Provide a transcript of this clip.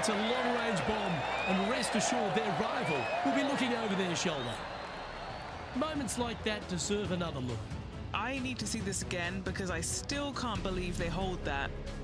That's a long-range bomb, and rest assured their rival will be looking over their shoulder. Moments like that deserve another look. I need to see this again because I still can't believe they hold that.